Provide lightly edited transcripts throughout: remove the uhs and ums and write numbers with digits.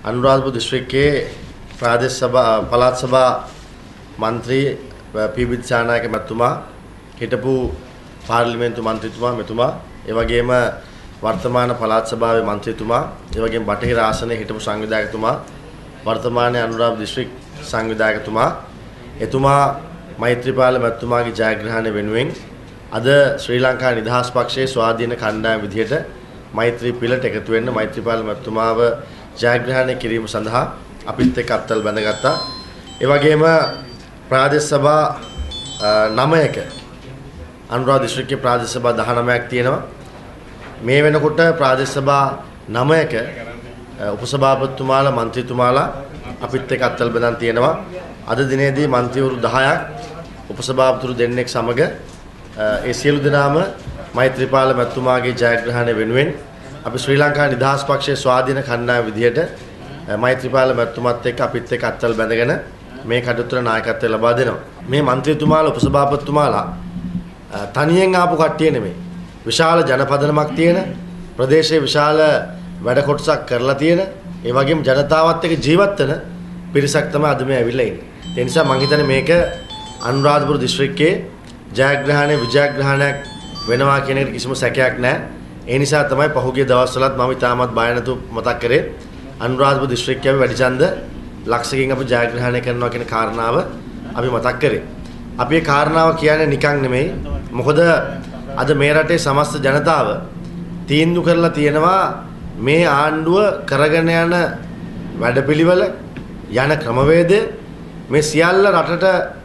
Anuradhapura district के प्रादेश सभा पलात सभा मंत्री पी.बी. दिसानायक මැතිතුමා හිටපු පාර්ලිමේන්තු මන්ත්‍රීතුමා මෙතුමා ඒ වගේම වර්තමාන පලාත් සභාවේ මන්ත්‍රීතුමා ඒ වගේම බටහිර ආසනයේ හිටපු සංවිධායකතුමා වර්තමානයේ අනුරාධපුර දිස්ත්‍රික් සංවිධායකතුමා එතුමා මෛත්‍රීපාල මැතිතුමාගේ ජයග්‍රහණය වෙනුවෙන් අද ශ්‍රී ලංකා නිදහස් පක්ෂයේ ස්වාධීන කණ්ඩායම විදිහට මෛත්‍රී පිළට එකතු වෙන්න මෛත්‍රීපාල මැතිතුමාව ජයග්‍රහණය කිරීම සඳහා අපිත් එක්ක අත්වල බැඳගත්තා. ඒ වගේම ප්‍රාදේශ සභා 9ක අනුරාධපුර දිස්ත්‍රික්කයේ ප්‍රාදේශ සභා 19ක් තියෙනවා. මේ වෙනකොට ප්‍රාදේශ සභා 9ක උපසභාපතිතුමාලා මන්ත්‍රීතුමාලා අපිත් එක්ක අත්වල බැඳන් තියෙනවා. අද දිනේදී මන්ත්‍රීවරු 10ක් උපසභාපතිවරු දෙන්නෙක් සමග ඒ සියලු දෙනාම මෛත්‍රීපාල මැතිතුමාගේ ජයග්‍රහණය වෙනුවෙන් අපි ශ්‍රී ලංකා නිදහස් පක්ෂයේ ස්වාධීන කණ්ඩායම විදිහට මෛත්‍රීපාල මැතිතුමත් එක්ක අපිත් එක්ක අත්වල බැඳගෙන මේ කටයුත්තට නායකත්වය ලබා දෙනවා. මේ മന്ത്രിතුමාලා උපසභාපතිතුමාලා තනියෙන් ආපු කට්ටිය නෙමෙයි. විශාල ජනපදනමක් තියෙන ප්‍රදේශයේ විශාල වැඩ කොටසක් කරලා තියෙන ඒ වගේම ජනතාවත් එක්ක ජීවත් වෙන පිරිසක් තමයි අද මේ ඇවිල්ලා ඉන්නේ. ඒ නිසා මම හිතන්නේ මේක අනුරාධපුර දිස්ත්‍රික්කයේ ජයග්‍රහණය විජයග්‍රහණයක් වෙනවා කියන එක කිසිම සැකයක් නැහැ. ඒ නිසා තමයි පහුගිය දවස්වලත් මම ඉතාමත් බය නැතුව මතක් කරේ අනුරාධපුර දිස්ත්‍රික්කයේ වැඩි ඡන්ද ලක්ෂකින් අපි ජයග්‍රහණය කරනවා කියන කාරණාව අපි මතක් කරේ. අපි ඒ කාරණාව කියන්නේ නිකන් නෙමෙයි. මොකද අද මේ රටේ සමස්ත ජනතාව තීන්දුව කරලා තියෙනවා මේ ආණ්ඩුව කරගෙන යන වැඩපිළිවෙල යන ක්‍රමවේදය මේ සියල්ල රටට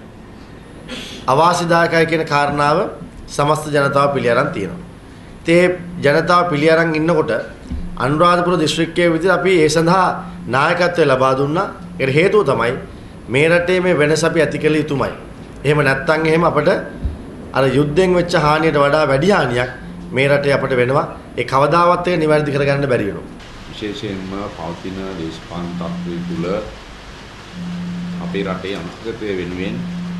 අවාසිදායකයි කියන කාරණාව සමස්ත ජනතාව පිළි අරන් තියෙනවා. ඒ ජනතාව පිළි අරන් ඉන්නකොට අනුරාධපුර දිස්ත්‍රික්කයේ විදිහට අපි ඒ සඳහා නායකත්වය ලබා දුන්නා. ඒකට හේතුව තමයි මේ රටේ මේ වෙනස අපි ඇති කළ යුතුමයි. එහෙම නැත්නම් එහෙම අපිට අර යුද්ධයෙන් වෙච්ච හානියට වඩා වැඩි හානියක් මේ රටේ අපිට වෙනවා. ඒ කවදාවත් ඒක නිවැරදි කරගන්න බැරි වෙනවා. විශේෂයෙන්ම පවතින දේශපාලන තත්ත්වය තුළ අපේ රටේ අනුකූලත්වය වෙනුවෙන්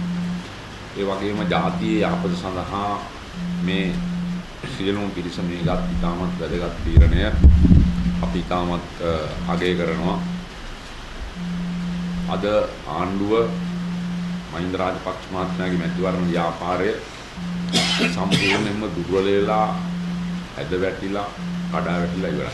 ඒ වගේම ජාතියේ යහපත සඳහා මේ සියලුම පිරිස මේකත් ඉතාමත් වැදගත් තීරණය අපි ඉතාමත් අගය කරනවා. අද ආණ්ඩුව මහින්ද රාජපක්ෂ මහත්මයාගේ මැතිවරණ ව්‍යාපාරය සම්පූර්ණයෙන්ම දුර්වල වෙලා ඇද වැටිලා කඩා වැටිලා ඉවරයි.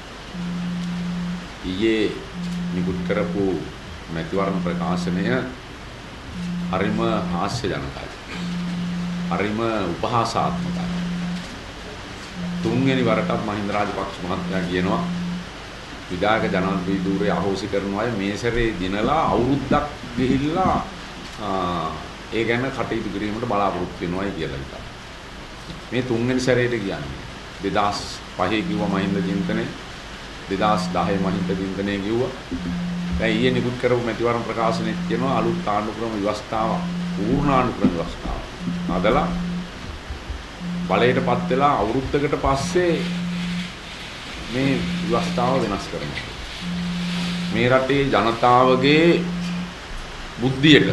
ඊයේ නිකුත් කරපු මැතිවරණ ප්‍රකාශනය හරිම හාස්‍යජනකයි. හරිම උපහාසාත්මකයි. තුන්වෙනි වරටත් මහින්ද රාජපක්ෂ මහත්මයා කියනවා විධායක ජනාධිපති ධූරය අහෝසි කරනවා මේ සැරේ දිනලා අවුරුද්දක් ගිහිල්ලා ඒ ගැන කටයුතු කිරීමට බලාපොරොත්තු වෙනවායි කියලා හිතා. මේ තුන්වෙනි සැරේට කියන්නේ 2005 කිව්වා මහින්ද චින්තනය 2010 මහින්ද චින්තනය කිව්වා. දැන් ඊයේ නිකුත් කරපු මැතිවරණ ප්‍රකාශනයේ කියනවා අලුත් ආණ්ඩුක්‍රම ව්‍යවස්ථාවක් පූර්ණ ආණ්ඩුක්‍රම ව්‍යවස්ථාවක් අදලා බලයටපත් වෙලා අවුරුද්දකට පස්සේ මේ ව්‍යවස්ථාව වෙනස් කරනවා. මේ රටේ ජනතාවගේ බුද්ධියට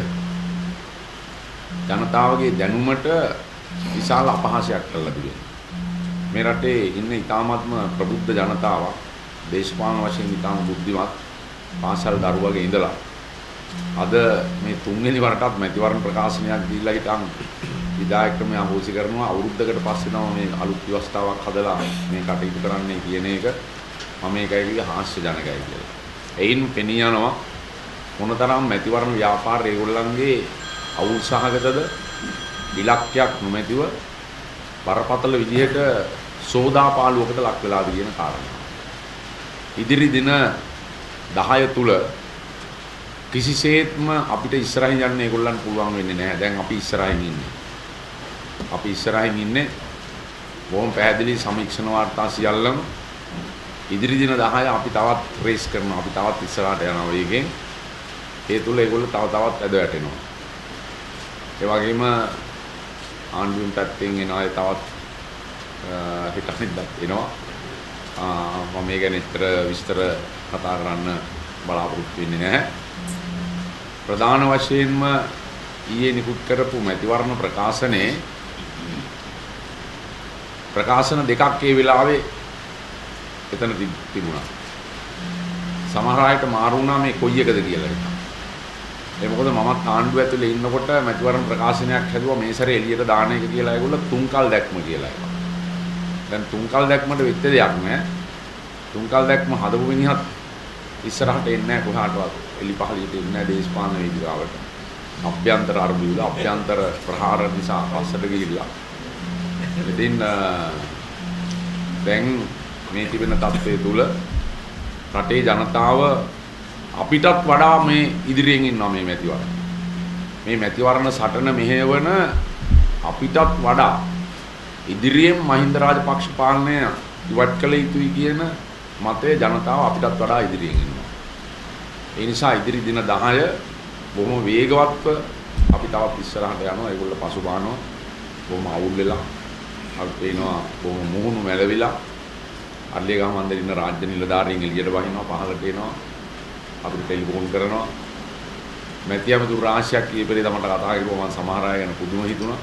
ජනතාවගේ දැනුමට විශාල අපහාසයක් කළා තිබෙනවා. මේ රටේ ඉන්න ඉතාමත්ම ප්‍රබුද්ධ ජනතාවක් දේශපාලන වශයෙන් ඉතාම බුද්ධිමත් පාසල් දරුවගේ ඉඳලා අද මේ තුන්වෙනි වරටත් මැතිවරණ ප්‍රකාශනයක් දීලා හිටන් විධායකත්වය අහෝසි කරනවා අවුරුද්දකට පස්සේ තමයි මේ අලුත් ව්‍යවස්ථාවක් හදලා මේ කටයුතු කරන්නේ කියන එක මම මේකයි කිව්වේ හාස්‍යජනකයි කියලා. එයින් පෙනී යනවා මොනතරම් මැතිවරණ ව්‍යාපාර ඒගොල්ලන්ගේ අවුල් සහගතද ඉලක්කයක් නොමැතිව බරපතල විදිහට සෝදාපාලුවකට ලක් වෙලාද කියන කාරණා. ඉදිරි දින 10 තුල කිසිසේත්ම අපිට ඉස්සරහින් යන්න ඒගොල්ලන් පුළුවන් වෙන්නේ නැහැ. දැන් අපි ඉස්සරහින් ඉන්නේ. අපි ඉස්සරහින් ඉන්නේ බොහොම පැහැදිලි සමීක්ෂණ වාර්තා සියල්ලම ඉදිරි දින 10 අපි තවත් රේස් කරනවා. අපි තවත් ඉස්සරහට යනවා වේගෙන්. ඒ තුල ඒගොල්ලෝ තවත් ඇද වැටෙනවා. ඒ වගේම ආණ්ඩුවෙන් පැත්තෙන් එන අය තවත් හිතන්නත් එනවා. මම මේ ගැන විස්තර කතා කරන්න බලාපොරොත්තු වෙන්නේ නැහැ. ප්‍රධාන වශයෙන්ම ඊයේ නිකුත් කරපු මැතිවරණ ප්‍රකාශනයේ ප්‍රකාශන දෙකක් ඒ වෙලාවේ එතන තිබුණා. සමහර අයට මාරු වුණා මේ කොයි එකද කියලා හිතා. ඒ මොකද මමත් ආණ්ඩුව ඇතුලේ ඉන්නකොට මැතිවරණ ප්‍රකාශනයක් හැදුවා මේ සැරේ එළියට දාන එක කියලා ඒගොල්ලෝ තුන්කල් දැක්ම කියලා එකක්. දැන් තුන්කල් දැක්මට වෙච්ච දෙයක් නෑ. තුන්කල් දැක්ම හදපු මිනිහත් ඉස්සරහට එන්නේ නැහැ කොහාටවත්. එලි පහලියට එන්නේ නැහැ දේශපාලන වේදිකාවට. අභ්‍යන්තර අරබුල අභ්‍යන්තර ප්‍රහාර නිසා පස්සට ගිහිල්ලා. ඉතින් දැන් මේ තිබෙන තත්ත්වයේ තුල රටේ ජනතාව අපිටත් වඩා මේ ඉදිරියෙන් ඉන්නවා මේ මැතිවරණ. මේ මැතිවරණ සටන මෙහෙවන අපිටත් වඩා ඉදිරියෙන් මහින්ද රාජපක්ෂ පාලනය ඉවත් කළ යුතුයි කියන මතය ජනතාව අපිටත් වඩා ඉදිරියෙන් ඉන්නවා. ඒ නිසා ඉදිරි දින 10 බොහොම වේගවත්ව අපි තවත් ඉස්සරහට යනවා. ඒගොල්ලෝ පසුබානවා. බොහොම අවුල් වෙලා අපි පේනවා බොහොම මුහුණු මැලවිලා අල්ලේගම මන්දේ ඉන්න රාජ්‍ය නිලධාරීන් එළියට වහිනවා පහළට එනවා. අපිට ටෙලිෆෝන් කරනවා. මැතියම දුර රාශියක් ඊපෙරේ මට කතා කරුවා මම සමහර අය ගැන පුදුම හිතුණා.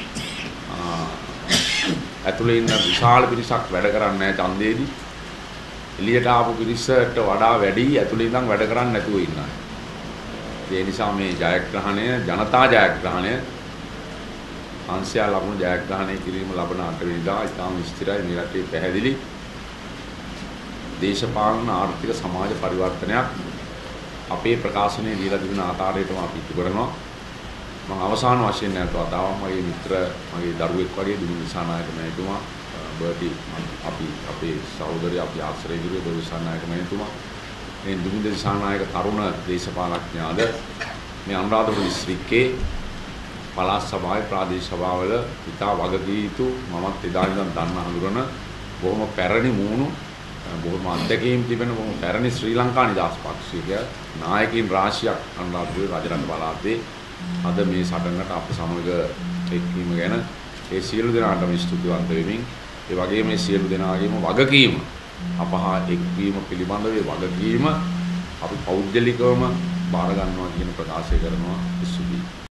ඇතුලේ ඉන්න විශාල පිරිසක් වැඩ කරන්නේ නැහැ ඡන්දේදී. එළියට ආපු පිරිසට වඩා වැඩි ඇතුලේ ඉඳන් වැඩ කරන්නේ නැතුව ඉන්නවා. ඒ නිසා මේ ජයග්‍රහණය ජනතා ජයග්‍රහණය අංශය ලබන ජයග්‍රහණය කිරීම ලබන 8 වෙනිදා ඉතාම ස්ථිරයි මේ රටේ පැහැදිලි දේශපාලන ආර්ථික සමාජ පරිවර්තනයක් අපේ ප්‍රකාශනයේ දීලා තිබෙන ආකාරයටම අපි ඉටු කරනවා. මම අවසාන වශයෙන් නැවත වතාවක් මගේ මිත්‍ර මගේ දරුවෙක් වගේ දුමි දිසානායක මහතුමා බර්ටි අපි අපේ සහෝදරය අපි ආශ්‍රය ගිරුවේ දුමි දිසානායක මහතුමා මේ දුමි දිසානායක තරුණ දේශපාලඥයාද මේ අනුරාධපුර දිස්ත්‍රික්කයේ පළාත් සභාවේ ප්‍රාදේශ සභාවල ඉතා වගකී යුතු මමත් එදා ඉඳන් දන්න හඳුරන බොහොම පැරණි මූණු බොහොම අත්දැකීම් තිබෙන බොහොම පැරණි ශ්‍රී ලංකා නිදහස් පක්ෂික නායකයින් රාශියක් අනුරාධපුර රජරට පළාතේ අද මේ සටනට අප සමග එක්වීම ගැන ඒ සියලු දෙනාටම ස්තුතිවන්ත වෙමින් ඒ වගේම මේ සියලු දෙනාගේම වගකීම අපහා එක්වීම පිළිබඳව ඒ වගකීම අපි පෞද්ගලිකවම බාර ගන්නවා කියන ප්‍රකාශය කරනවා ස්තුතියි.